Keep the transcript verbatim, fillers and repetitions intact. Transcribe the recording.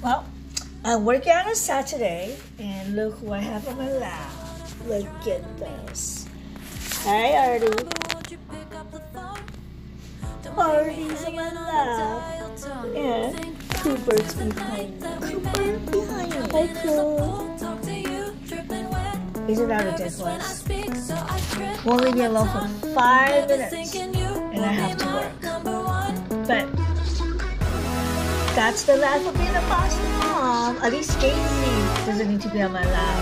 Well, I'm working on a Saturday, and look who I have on my lap. Look at this. Hi, Artie. Artie's on my lap. And Cooper's behind me. Cooper behind me. Hi, Cooper. Isn't that ridiculous? Won't leave me alone for five minutes, and I have to work. But that's the life of being a Boston mom. At least Casey doesn't need to be on my lap.